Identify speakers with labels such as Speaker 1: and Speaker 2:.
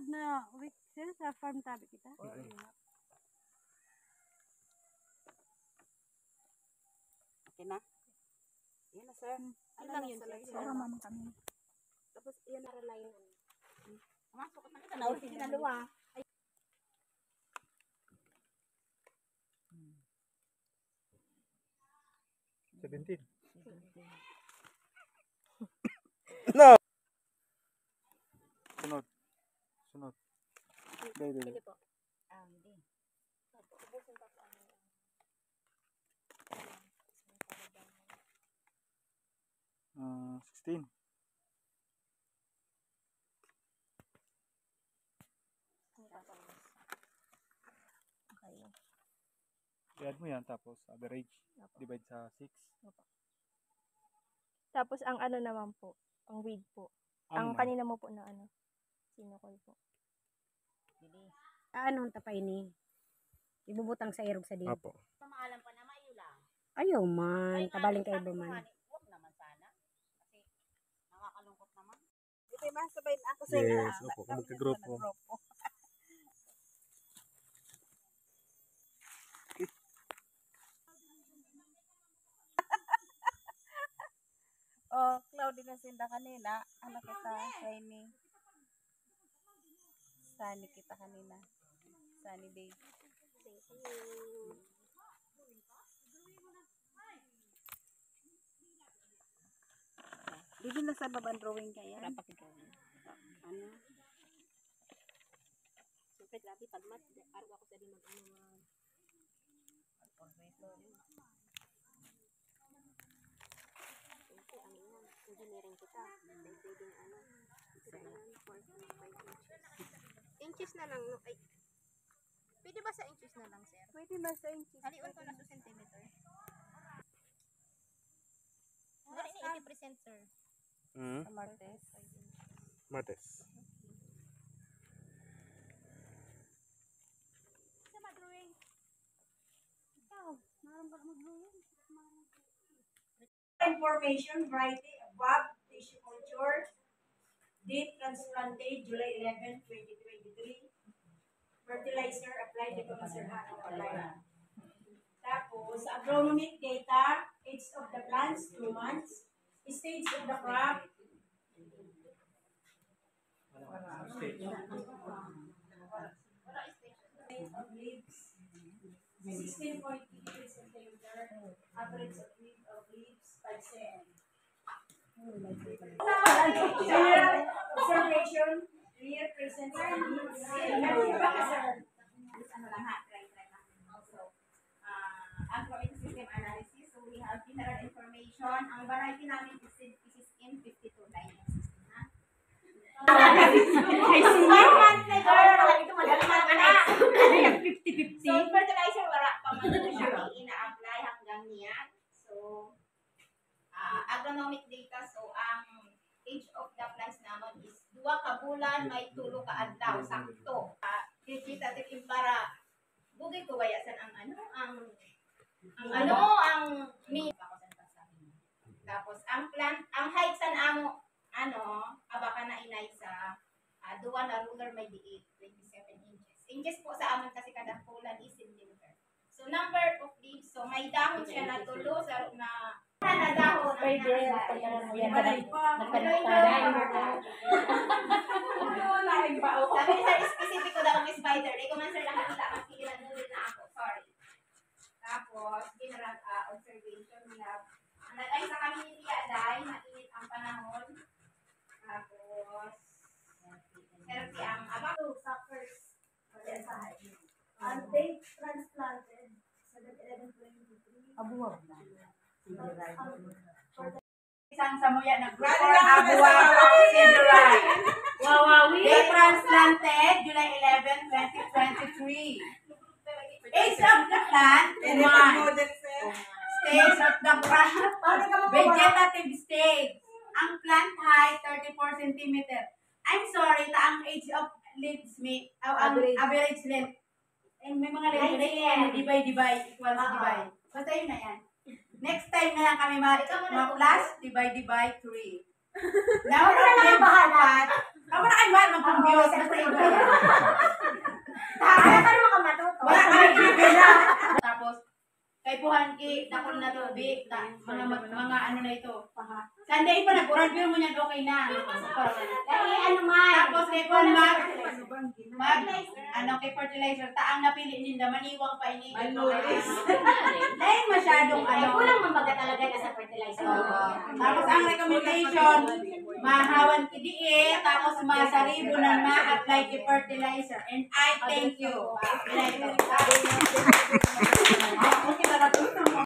Speaker 1: sunod na week sir sa farm tabi kita.
Speaker 2: Okay na? Yan na, sir.
Speaker 3: Ano lang yun, sir?
Speaker 1: Para mama kami.
Speaker 3: Tapos, yan na line.
Speaker 2: Masuk ka na. Tanaw, sige na luwa.
Speaker 4: $17. No! Sunod. Sunod. Dali.
Speaker 3: Sige po.
Speaker 2: Hindi.
Speaker 3: Ubusin pa po ang
Speaker 4: 16.
Speaker 3: Okay.
Speaker 4: I-add mo yan tapos average. Divide sa 6.
Speaker 3: Tapos, ang ano naman po, ang weed po. Ang kanina mo po na ano, sinukol po.
Speaker 2: Anong tapay ni? Ibubutang sa irog sa dito.
Speaker 4: Apo.
Speaker 2: Pamaalam pa na mayo lang. Ayaw man. Kabaling kayo ba man? Huwag naman sana. Kasi nakakalungkot naman. Ito yung masabay na ako sa inyo.
Speaker 4: Yes, opo. Kung magka-grupo.
Speaker 2: Oh, cloudy na sinda kanina. Ano kita? Shiny. Sunny kita kanina. Sunny day.
Speaker 3: Thank you.
Speaker 2: Dito na sa babang drawing kaya. Ano?
Speaker 3: Siyempre, grabe, pag mat, araw ako sa di mag-ano Siyempre, ano yan, engineering kita. May pwedeng ano, ito yan, 4.5 inches na lang, no? Ay, pwede ba sa inches na lang, sir?
Speaker 1: Pwede ba sa inches?
Speaker 3: Haliwan ko na sa centimeter. Wala ni 80%, sir.
Speaker 2: Sa Martes.
Speaker 4: Martes.
Speaker 1: Sa mag-drawing. Ikaw, meron ba mag-drawing?
Speaker 5: Information, variety, above, tissue culture, date transplanted, July 11, 2023. Fertilizer applied, dito ang sirhaan applied. Tapos, agronomic data, age of the plants, 2 months. Stage of the crop, of leaves, 16.8 centimeter, average of leaves, 5 cm. Observation, clear presence of leaves.
Speaker 6: Agro-ecosystem analysis. So we have mineral information. Ang variety namin is in 52 lines. So fertilizer wala pa man siya ina-apply hanggang niyan. So agronomic data, so ang age of the plants naman is 2 ka bulan may 3 ka adlaw sakto. Vegetative para bugay ko bayasan ang tapos ang plant, ang height sa amo abaka na inay sa duwa na ruler may diit 27 inches. Inches po sa amon kasi kada pulan is centimeter. So number of leaves, so may dahon siya na tulo sa na dahon sabi sa specific ko daw may spider. Di ko man sir nakakita kasi ginanulid na ako. Sorry. Tapos, general observation we have. Ay sa community aday, mainit ang panahon. Tapos, healthy ang
Speaker 5: Two suckers. And date transplanted, 7/11/23.
Speaker 2: Abuwag na.
Speaker 6: isang samuya nag-record abuwa Siderai. They transplanted July 11, 2023. Age of the plant, 1. Stage of the plant, vegetative stage. Ang plant height, 34 cm. I'm sorry, ang age of leaves, ang average length. And may mga length, divide, equals divide. Basta yun na yan. Next time na lang kami ma-plus, divide, 3. Now, Kamu na kayo man, mag-compute. Basta iba.
Speaker 2: Kaya ka naman ka matuto.
Speaker 6: Wala kami na. Tapos, kay Puhanki, takon na tubig, mga ano na ito. Sunday pa nag-oral, pero mo niyan okay na.
Speaker 2: Kaya ano man.
Speaker 6: Tapos kay Paul kay fertilizer, taang napili ninda, maniwang pa ini. Dahil masyadong ano.
Speaker 2: Kulang mambaga talaga ka sa fertilizer.
Speaker 6: Tapos ang recommendation, mahawan kidiin, tapos masaribo na ma-apply kay fertilizer. And I thank you.